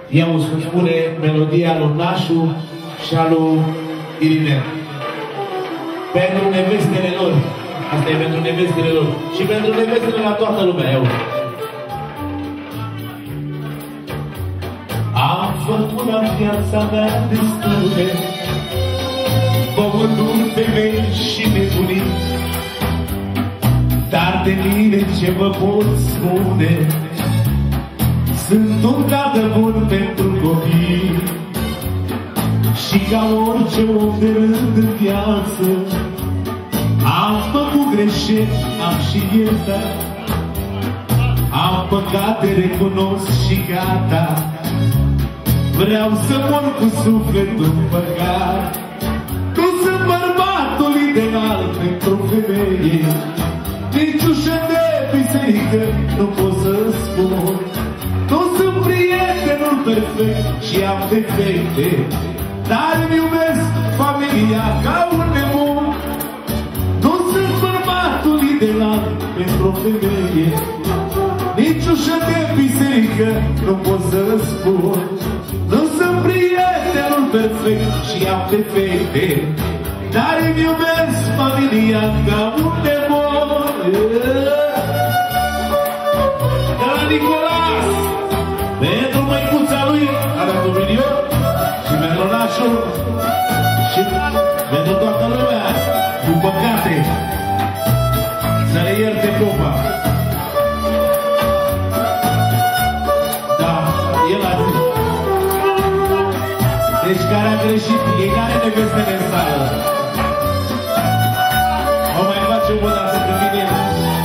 Ia o spune melodia lui Nașu și a lui Irineu. Pentru nevestele lor. Asta e pentru nevestele lor. Și pentru nevestele la toată lumea. Eu. Am făcut la viața mea destule, băuturi, femei și nebunii, dar de mine ce vă pot spune, sunt un tată bun pentru copii. Și ca orice om de rând în viață, am făcut greșeli, am și iertat, am păcate, recunosc și gata. Vreau să mor cu sufletul păcat. Nu sunt bărbatul ideal pentru femeie, nici ușă de biserică nu pot să spun. Nu sunt prietenul perfect și am defecte, dar îmi iubesc familia ca un nebun. Nu sunt bărbatul ideal pentru femeie, nici ușă de biserică nu pot să spun. Nu sunt prietenul perfect și am defecte, dar îmi iubesc familia ca un demon. De la Nicolas, pentru măicuța lui, are un milion, și pentru Nașul, și pentru toată lumea, cu păcate, să le ierte popa. Da, el a zis. Deci care a greșit, e care nevestele în sală. O mai facem o dată că vine el.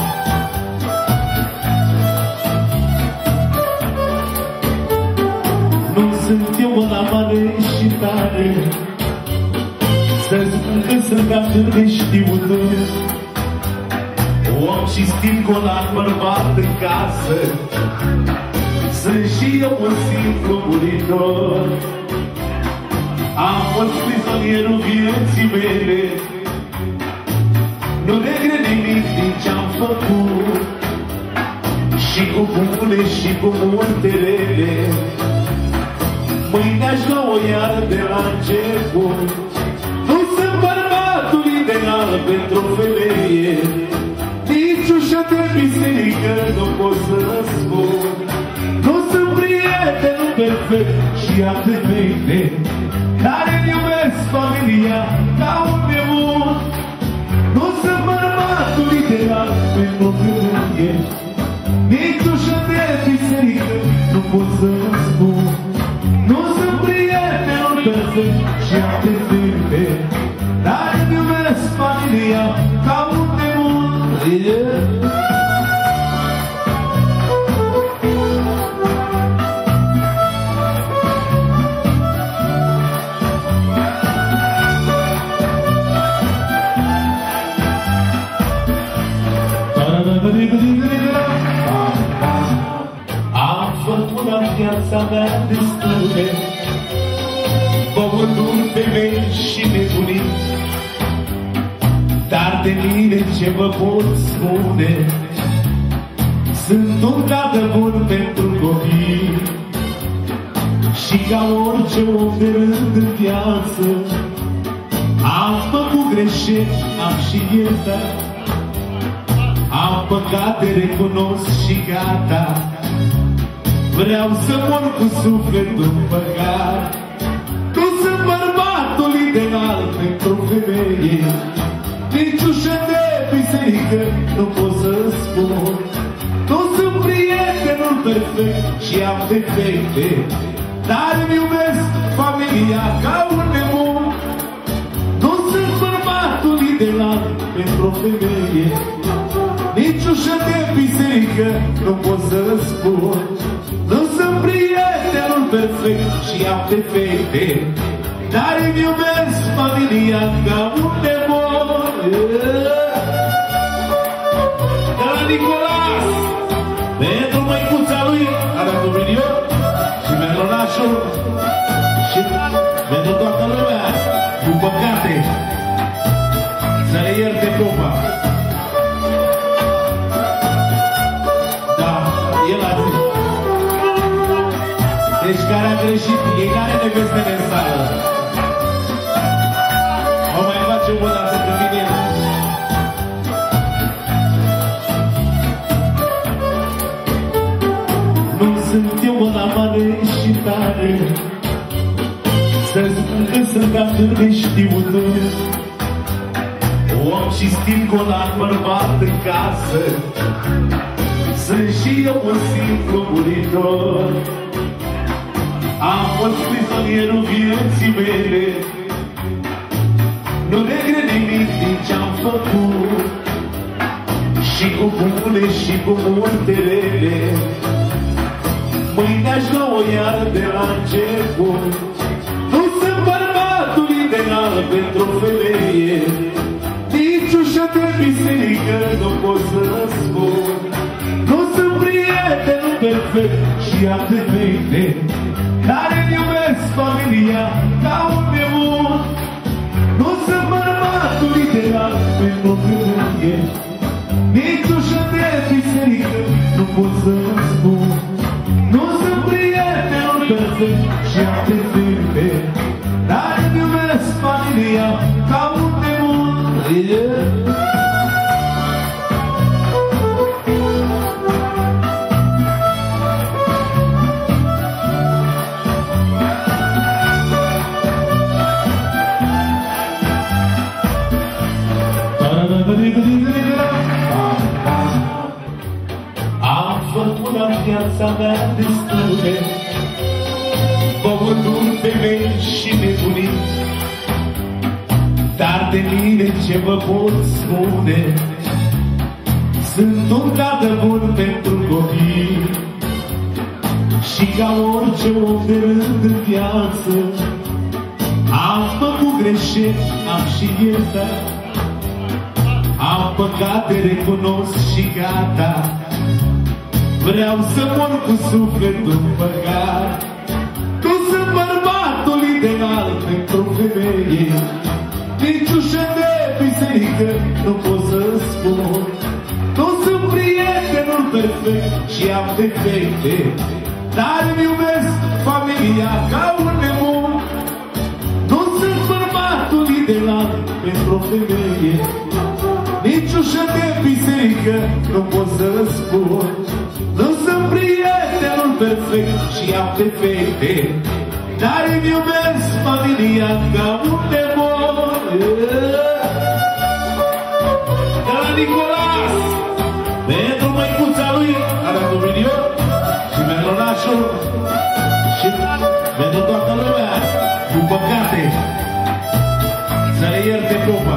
Nu sunt eu la mare și tare să spun că sunt atât de știută, om cinstit cu un bărbat în casă, sunt și eu un simplu muritor. Am fost prizonierul vieții mele, nu regret nimic din ce-am făcut, și cu bune și cu multe rele, mâine aș lua o iar de la început. Nu sunt bărbatul ideal pentru femeie, nici ușă de biserică nu pot să spun. Nu sunt prietenul perfect și am defecte, care îmi iubesc familia ca un nebun. Nu sunt bărbatul ideal pentru femeie, nici ușă de biserică nu pot să spun. Nu sunt prietenul perfect și am defecte, dar îmi iubesc familia ca un nebun. Am făcut la viața mea destule, băuturi, femei și nebunii, dar de mine ce vă pot spune, sunt un tată bun pentru copii. Și ca orice om de rând în viață, am făcut greșeli, am și iertat, am păcate, recunosc și gata. Vreau să mor cu sufletul păcat. Nu sunt bărbatul ideal pentru femeie, nici ușă de biserică nu pot să spun. Nu sunt prietenul perfect și am defecte, dar îmi iubesc familia ca un nebun. Nu sunt bărbatul ideal pentru femeie, nici ușă de biserică nu pot să spun. Nu sunt prietenul perfect și am defecte, dar îmi iubesc familia ca un demon. De la Nicolas, pentru măicuța lui, are un milion, și pentru Nașul, și pentru toată lumea, cu păcate, să le ierte popa. Da, el a zis. Deci care a greșit, ei n-are nevestele în sală. O mai facem o dată când vine el. Nu sunt eu la mare și tare să spun că sunt atât de știută. Om și stil colan bărbat în casă, sunt și eu un simplu muritor. Am fost prizonierul vieții mele, nu regret nimic din ce-am făcut, și cu bune și cu multe rele. Mâine aș lua o iară de la început. Nu sunt bărbatul ideal pentru o femeie, nici ușa de biserică nu pot să răspund. Nu sunt prietenul perfect și atât de care-mi iubesc familia ca un nebun. Nu sunt bărbatul ideal pentru o femeie, nici ușa de biserică nu pot să răspund. Nu sunt prietenul perfect și atât de care-mi iubesc familia ca un nebun. Am făcut la viața mea destule, băuturi, femei și nebunii, dar de mine ce vă pot spune, sunt un tată bun pentru copii. Și ca orice om de rând în viață, am făcut greșeli, am și iertat. Am păcate, recunosc și gata, vreau să mor cu sufletul păcat. Tu sunt bărbatul ideal pentru femeie, nici ușă de biserică nu pot să spun. Nu sunt prietenul perfect și am defecte, dar îmi iubesc familia ca un nebun. Nu sunt bărbatul ideal pentru o femeie, nici ușă de biserică nu pot să spun. Nu sunt prietenul perfect și am defecte, dar îmi iubesc familia ca un nebun. De la Nicolas, pentru măicuța lui, are un milion, și melonașul, și pentru toată lumea, cu păcate, să le ierte popa.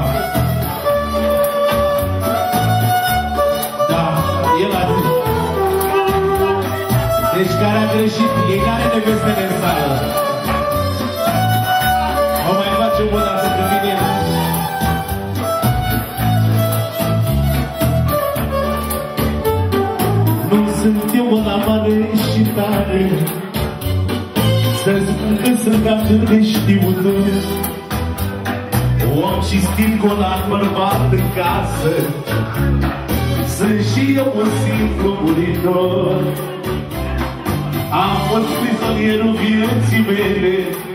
Deci care a greșit, ei n-are nevestele în sală. O mai facem o dată când vine el. Nu sunt eu la mare și tare să spun că sunt atât de știută. Om și stil colan bărbat în casă, sunt și eu un simplu muritor. Am fost prizonierul vieții mele,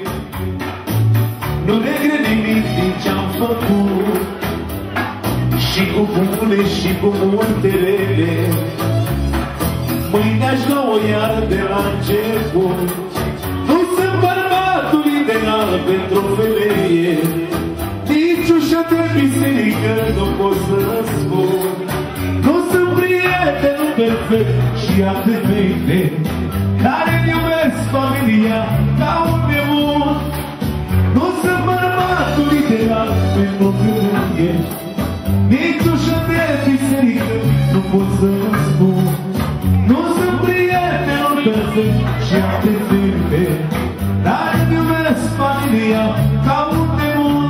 nu regret nimic din ce-am făcut, și cu bune și cu multe rele. Mâine aș lua o iară de la început. Nu sunt bărbatul ideal pentru o femeie, nici ușa de biserică nu pot să spun. Nu sunt prietenul perfect și atât de care-mi iubesc familia ca un nebun. Nu sunt bărbatul ideal pentru o femeie, nici ușa de biserică nu pot să spun. Nu sunt prietenul perfect și atât de care-mi iubesc familia ca un nebun.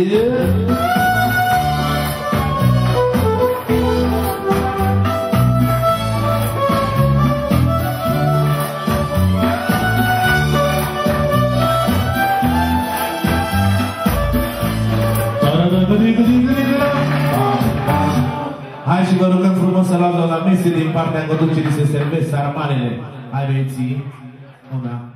Hai și vă rugăm frumos să luați la mese din partea conducerii să servesc sarmalele. Hai, băieții, una.